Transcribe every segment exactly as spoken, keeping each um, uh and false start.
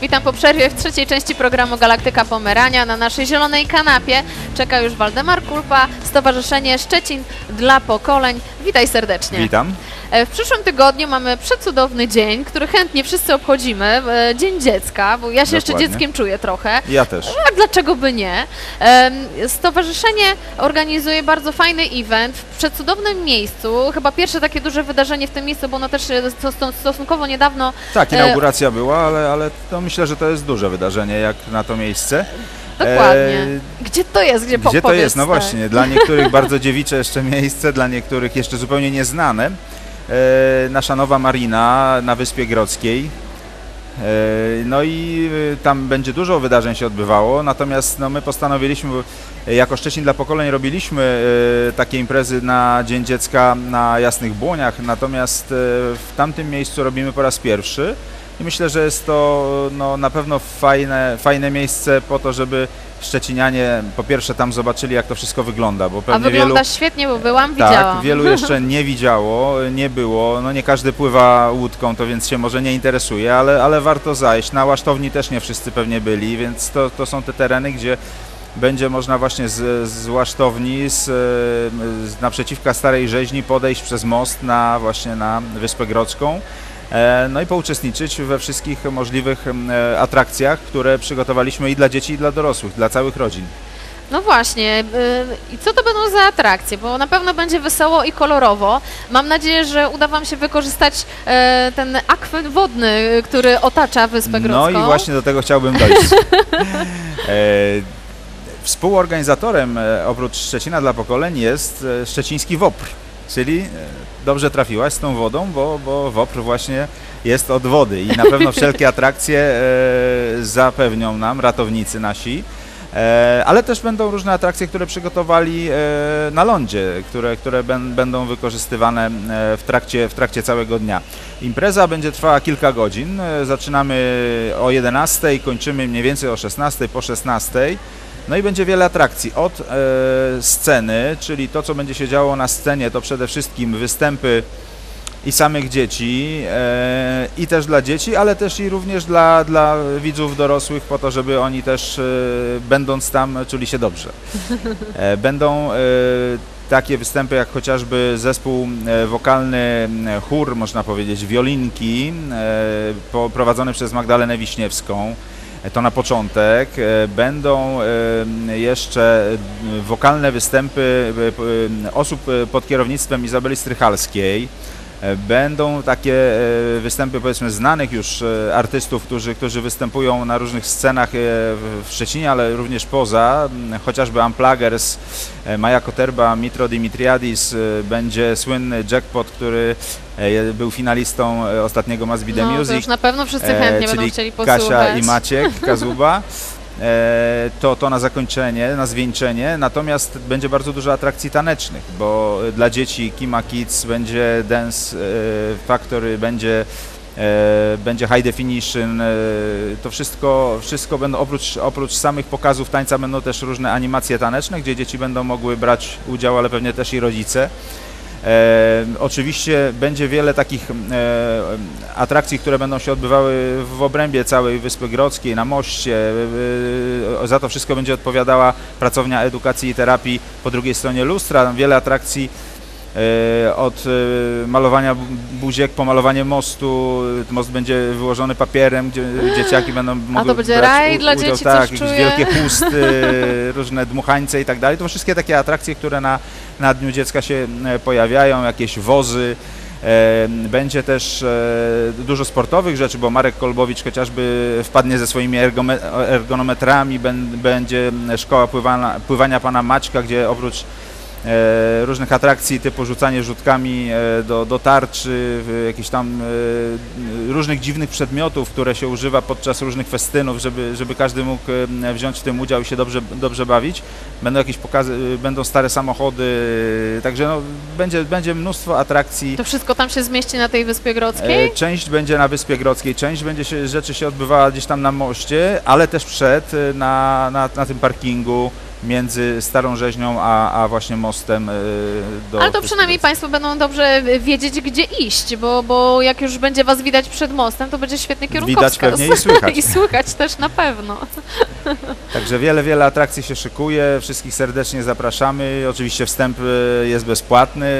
witam po przerwie w trzeciej części programu Galaktyka Pomerania. Na naszej zielonej kanapie czeka już Waldemar Kulpa, Stowarzyszenie Szczecin dla Pokoleń. Witaj serdecznie. Witam. W przyszłym tygodniu mamy przecudowny dzień, który chętnie wszyscy obchodzimy. Dzień Dziecka, bo ja się Dokładnie. jeszcze dzieckiem czuję trochę. Ja też. A dlaczego by nie? Stowarzyszenie organizuje bardzo fajny event w przecudownym miejscu. Chyba pierwsze takie duże wydarzenie w tym miejscu, bo ono też stosunkowo niedawno... Tak, inauguracja była, ale, ale to myślę, że to jest duże wydarzenie jak na to miejsce. Dokładnie. Gdzie to jest? Gdzie, Gdzie to jest? No tak. właśnie, dla niektórych bardzo dziewicze jeszcze miejsce, dla niektórych jeszcze zupełnie nieznane. E, nasza nowa marina na Wyspie Grodzkiej. E, no i tam będzie dużo wydarzeń się odbywało, natomiast no, my postanowiliśmy, jako Szczecin dla Pokoleń robiliśmy e, takie imprezy na Dzień Dziecka na Jasnych Błoniach, natomiast e, w tamtym miejscu robimy po raz pierwszy. I myślę, że jest to no, na pewno fajne, fajne miejsce po to, żeby szczecinianie po pierwsze tam zobaczyli, jak to wszystko wygląda, bo pewnie A wygląda wielu, świetnie, bo byłam, tak, widziałam. wielu jeszcze nie widziało, nie było, no nie każdy pływa łódką, to więc się może nie interesuje, ale, ale warto zajść. Na Łasztowni też nie wszyscy pewnie byli, więc to, to są te tereny, gdzie będzie można właśnie z, z Łasztowni, z, z naprzeciwka Starej Rzeźni podejść przez most na właśnie na Wyspę Grodzką. No i pouczestniczyć we wszystkich możliwych atrakcjach, które przygotowaliśmy i dla dzieci, i dla dorosłych, dla całych rodzin. No właśnie, i co to będą za atrakcje? Bo na pewno będzie wesoło i kolorowo. Mam nadzieję, że uda Wam się wykorzystać ten akwen wodny, który otacza Wyspę Grodzką. No i właśnie do tego chciałbym dojść. Współorganizatorem oprócz Szczecina dla Pokoleń jest szczeciński WOPR. Czyli dobrze trafiłaś z tą wodą, bo, bo WOPR właśnie jest od wody i na pewno wszelkie atrakcje e, zapewnią nam ratownicy nasi, e, ale też będą różne atrakcje, które przygotowali e, na lądzie, które, które ben, będą wykorzystywane w trakcie, w trakcie całego dnia. Impreza będzie trwała kilka godzin, zaczynamy o jedenastej, kończymy mniej więcej o szesnastej, po szesnastej. No i będzie wiele atrakcji, od e, sceny, czyli to, co będzie się działo na scenie, to przede wszystkim występy i samych dzieci, e, i też dla dzieci, ale też i również dla, dla widzów dorosłych, po to, żeby oni też, e, będąc tam, czuli się dobrze. E, będą e, takie występy, jak chociażby zespół e, wokalny, chór, można powiedzieć, Wiolinki, e, prowadzony przez Magdalenę Wiśniewską. To na początek. Będą jeszcze wokalne występy osób pod kierownictwem Izabeli Strychalskiej. Będą takie występy, powiedzmy, znanych już artystów, którzy, którzy występują na różnych scenach w Szczecinie, ale również poza, chociażby Unpluggers, Maja Koterba, Mitro Dimitriadis, będzie słynny Jackpot, który był finalistą ostatniego Must Be The No, Music. to już na pewno wszyscy chętnie czyli będą chcieli posłuchać. Kasia i Maciek Kazuba. To, to na zakończenie, na zwieńczenie, natomiast będzie bardzo dużo atrakcji tanecznych, bo dla dzieci Kima Kids będzie Dance Factory, będzie, będzie High Definition, to wszystko, wszystko będą, oprócz, oprócz samych pokazów tańca będą też różne animacje taneczne, gdzie dzieci będą mogły brać udział, ale pewnie też i rodzice. E, oczywiście będzie wiele takich e, atrakcji, które będą się odbywały w obrębie całej Wyspy Grodzkiej, na moście. E, za to wszystko będzie odpowiadała Pracownia Edukacji i Terapii po drugiej stronie lustra. Wiele atrakcji e, od e, malowania buziek po malowanie mostu. Most będzie wyłożony papierem, gdzie dzieciaki będą mogły A to będzie brać raj u, dla udział, dzieci, tak, coś jakieś czuję. wielkie chusty, różne dmuchańce i tak dalej. To wszystkie takie atrakcje, które na na Dniu Dziecka się pojawiają, jakieś wozy. Będzie też dużo sportowych rzeczy, bo Marek Kolbowicz chociażby wpadnie ze swoimi ergonometrami, będzie szkoła pływania, pływania pana Maćka, gdzie oprócz różnych atrakcji typu rzucanie rzutkami do, do tarczy, jakichś tam różnych dziwnych przedmiotów, które się używa podczas różnych festynów, żeby, żeby każdy mógł wziąć w tym udział i się dobrze, dobrze bawić. Będą jakieś pokazy, będą stare samochody, także no, będzie, będzie mnóstwo atrakcji. To wszystko tam się zmieści na tej Wyspie Grodzkiej? Część będzie na Wyspie Grodzkiej, część będzie się, rzeczy się odbywała gdzieś tam na moście, ale też przed, na, na, na tym parkingu. między Starą Rzeźnią a, a właśnie mostem do... Ale to przynajmniej Państwo będą dobrze wiedzieć, gdzie iść, bo, bo jak już będzie Was widać przed mostem, to będzie świetny kierunkowskaz. Widać pewnie i słychać. I słychać też na pewno. Także wiele, wiele atrakcji się szykuje, wszystkich serdecznie zapraszamy. Oczywiście wstęp jest bezpłatny,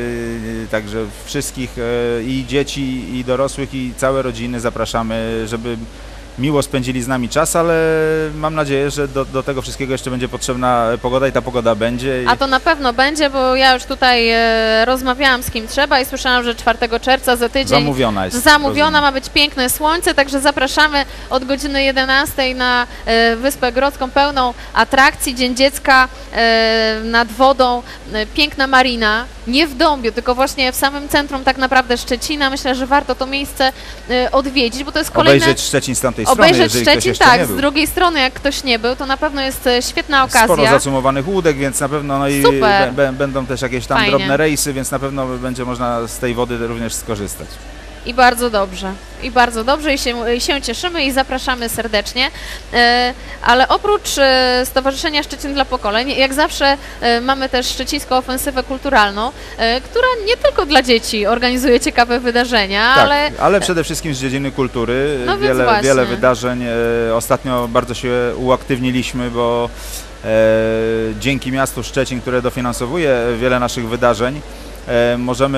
także wszystkich i dzieci, i dorosłych, i całe rodziny zapraszamy, żeby miło spędzili z nami czas, ale mam nadzieję, że do, do tego wszystkiego jeszcze będzie potrzebna pogoda i ta pogoda będzie. A to na pewno będzie, bo ja już tutaj e, rozmawiałam z kim trzeba i słyszałam, że czwartego czerwca za tydzień zamówiona jest. Zamówiona, rozumiem. Ma być piękne słońce, także zapraszamy od godziny jedenastej na e, Wyspę Grodzką, pełną atrakcji, Dzień Dziecka e, nad wodą, e, piękna marina, nie w Dąbiu, tylko właśnie w samym centrum tak naprawdę Szczecina. Myślę, że warto to miejsce e, odwiedzić, bo to jest kolejne... Obejrzeć Szczecin z tamtej Obejrzeć strony, Szczecin, tak, z drugiej strony, jak ktoś nie był, to na pewno jest świetna okazja. Sporo zacumowanych łódek, więc na pewno no i Super. b, będą też jakieś tam Fajnie. drobne rejsy, więc na pewno będzie można z tej wody również skorzystać. I bardzo dobrze, i bardzo dobrze i się, i się cieszymy i zapraszamy serdecznie, e, ale oprócz e, Stowarzyszenia Szczecin dla Pokoleń, jak zawsze e, mamy też Szczecińską Ofensywę Kulturalną, e, która nie tylko dla dzieci organizuje ciekawe wydarzenia, Tak, ale... ale przede wszystkim z dziedziny kultury, No więc wiele, właśnie. wiele wydarzeń, e, ostatnio bardzo się uaktywniliśmy, bo e, dzięki miastu Szczecin, które dofinansowuje wiele naszych wydarzeń, E, możemy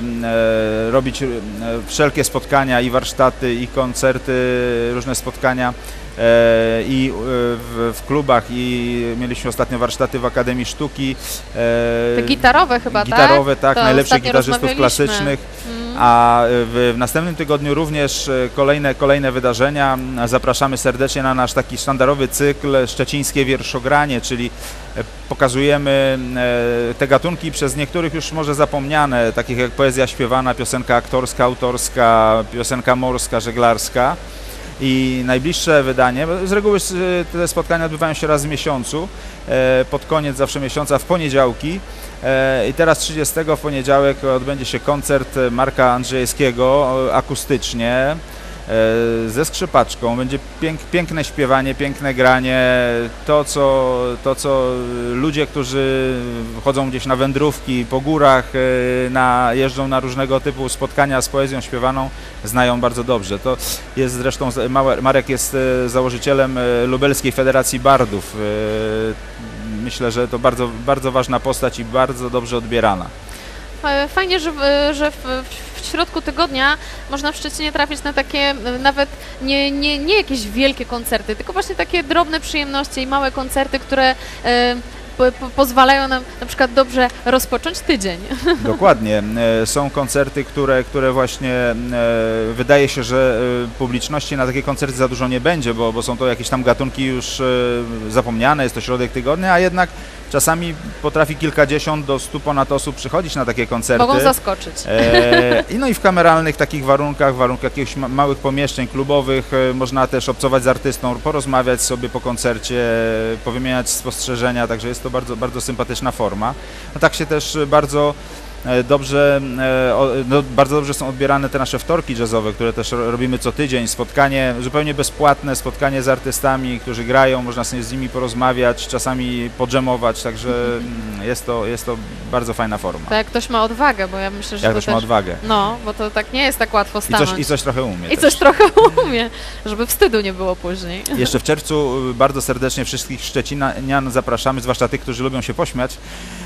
e, robić e, wszelkie spotkania i warsztaty, i koncerty, różne spotkania e, i e, w, w klubach, i mieliśmy ostatnio warsztaty w Akademii Sztuki. Te gitarowe chyba, gitarowe, tak? To najlepszych gitarzystów rozmawialiśmy. klasycznych. Mm. A w, w następnym tygodniu również kolejne, kolejne wydarzenia. Zapraszamy serdecznie na nasz taki sztandarowy cykl Szczecińskie Wierszogranie, czyli pokazujemy te gatunki przez niektórych już może zapomniane, takich jak poezja śpiewana, piosenka aktorska, autorska, piosenka morska, żeglarska. I najbliższe wydanie, z reguły te spotkania odbywają się raz w miesiącu, pod koniec zawsze miesiąca, w poniedziałki. I teraz trzydziestego w poniedziałek odbędzie się koncert Marka Andrzejewskiego akustycznie ze skrzypaczką. Będzie pięk, piękne śpiewanie, piękne granie, to co, to co ludzie, którzy chodzą gdzieś na wędrówki po górach, na, jeżdżą na różnego typu spotkania z poezją śpiewaną, znają bardzo dobrze. To jest zresztą, Marek jest założycielem Lubelskiej Federacji Bardów. Myślę, że to bardzo, bardzo ważna postać i bardzo dobrze odbierana. Fajnie, że, że w, w środku tygodnia można w Szczecinie trafić na takie nawet nie, nie, nie jakieś wielkie koncerty, tylko właśnie takie drobne przyjemności i małe koncerty, które e, po, po, pozwalają nam na przykład dobrze rozpocząć tydzień. Dokładnie. Są koncerty, które, które właśnie e, wydaje się, że publiczności na takie koncerty za dużo nie będzie, bo, bo są to jakieś tam gatunki już e, zapomniane, jest to środek tygodnia, a jednak czasami potrafi kilkadziesiąt do stu ponad osób przychodzić na takie koncerty. Mogą zaskoczyć. E, i no i w kameralnych takich warunkach, warunkach jakichś ma małych pomieszczeń klubowych e, można też obcować z artystą, porozmawiać sobie po koncercie, powymieniać spostrzeżenia, także jest to bardzo, bardzo sympatyczna forma. No tak się też bardzo dobrze, no, bardzo dobrze są odbierane te nasze wtorki jazzowe, które też robimy co tydzień, spotkanie zupełnie bezpłatne, spotkanie z artystami, którzy grają, można sobie z nimi porozmawiać, czasami podżemować, także jest to, jest to bardzo fajna forma. To jak ktoś ma odwagę, bo ja myślę, że jak to ktoś też, ma odwagę. No, bo to tak nie jest tak łatwo I stanąć. coś, i coś trochę umie. I też. coś trochę umie, żeby wstydu nie było później. Jeszcze w czerwcu bardzo serdecznie wszystkich szczecinian zapraszamy, zwłaszcza tych, którzy lubią się pośmiać,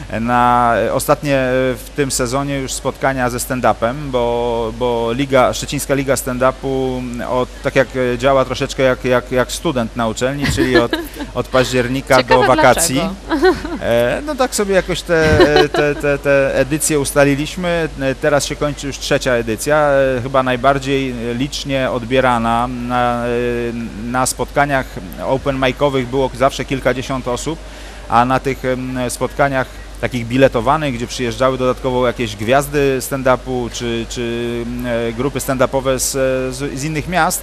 na ostatnie w tym sezonie już spotkania ze stand-upem, bo, bo Liga, Szczecińska Liga Stand-upu od, tak jak działa troszeczkę jak, jak, jak student na uczelni, czyli od, od października Ciekawe do wakacji. E, no tak sobie jakoś te, te, te, te edycje ustaliliśmy. Teraz się kończy już trzecia edycja, chyba najbardziej licznie odbierana. Na, na spotkaniach open micowych było zawsze kilkadziesiąt osób, a na tych spotkaniach takich biletowanych, gdzie przyjeżdżały dodatkowo jakieś gwiazdy stand-upu czy, czy grupy stand-upowe z, z innych miast,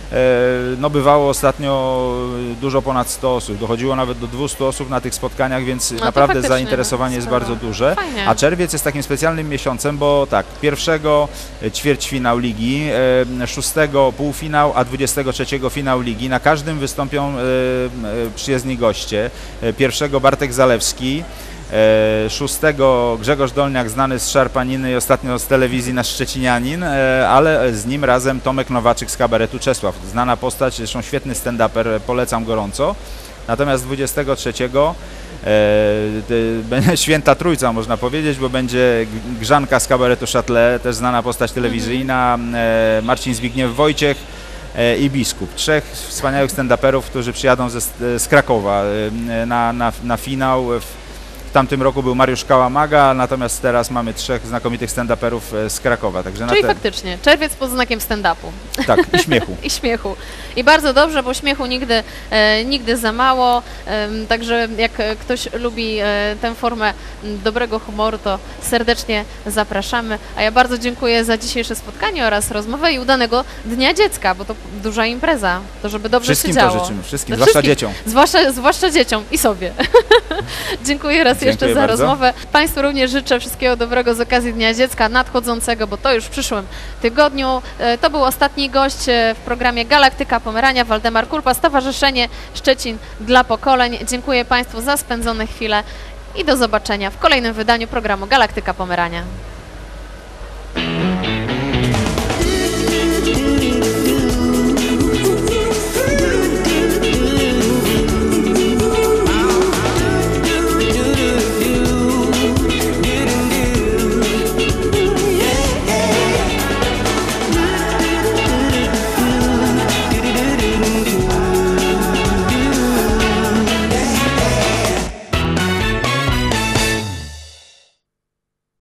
no bywało ostatnio dużo ponad sto osób, dochodziło nawet do dwustu osób na tych spotkaniach, więc No to naprawdę faktycznie zainteresowanie jest sporo. bardzo duże. Fajnie. A czerwiec jest takim specjalnym miesiącem, bo tak, pierwszego ćwierćfinał ligi, e, szóstego półfinał, a dwudziestego trzeciego finał ligi. Na każdym wystąpią e, e, przyjezdni goście. E, pierwszego Bartek Zalewski, E, szóstego Grzegorz Dolniak, znany z Szarpaniny i ostatnio z telewizji nasz szczecinianin, e, ale z nim razem Tomek Nowaczyk z kabaretu Czesław. Znana postać, zresztą świetny stand-uper, polecam gorąco. Natomiast dwudziestego trzeciego e, będzie Święta Trójca, można powiedzieć, bo będzie Grzanka z kabaretu Châtelet, też znana postać telewizyjna, e, Marcin Zbigniew Wojciech e, i Biskup. Trzech wspaniałych stand-uperów, którzy przyjadą ze, z Krakowa e, na, na, na finał. W tamtym roku był Mariusz Kałamaga, natomiast teraz mamy trzech znakomitych stand-uperów z Krakowa. Także Czyli na te... faktycznie, czerwiec pod znakiem stand-upu. Tak, i śmiechu. I śmiechu. I bardzo dobrze, bo śmiechu nigdy, e, nigdy za mało. E, także jak ktoś lubi e, tę formę dobrego humoru, to serdecznie zapraszamy. A ja bardzo dziękuję za dzisiejsze spotkanie oraz rozmowę i udanego Dnia Dziecka, bo to duża impreza. To żeby dobrze Wszystkim się działo. to życzymy, wszystkim, No zwłaszcza wszystkim. dzieciom. Zwłaszcza, zwłaszcza dzieciom i sobie. Dziękuję raz Dziękuję jeszcze za bardzo. rozmowę. Państwu również życzę wszystkiego dobrego z okazji Dnia Dziecka nadchodzącego, bo to już w przyszłym tygodniu. E, To był ostatni gość e, w programie Galaktyka Pomerania, Waldemar Kulpa, Stowarzyszenie Szczecin dla Pokoleń. Dziękuję Państwu za spędzone chwile i do zobaczenia w kolejnym wydaniu programu Galaktyka Pomerania.